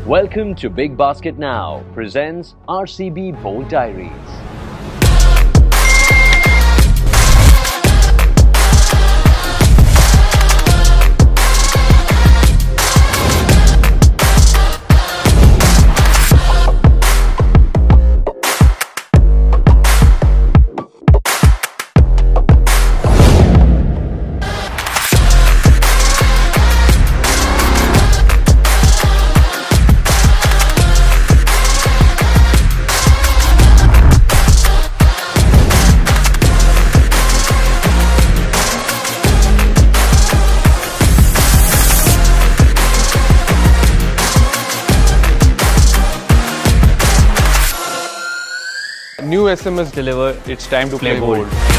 Welcome to Big Basket Now presents RCB Bold Diaries. New SMS deliver, it's time to play bold.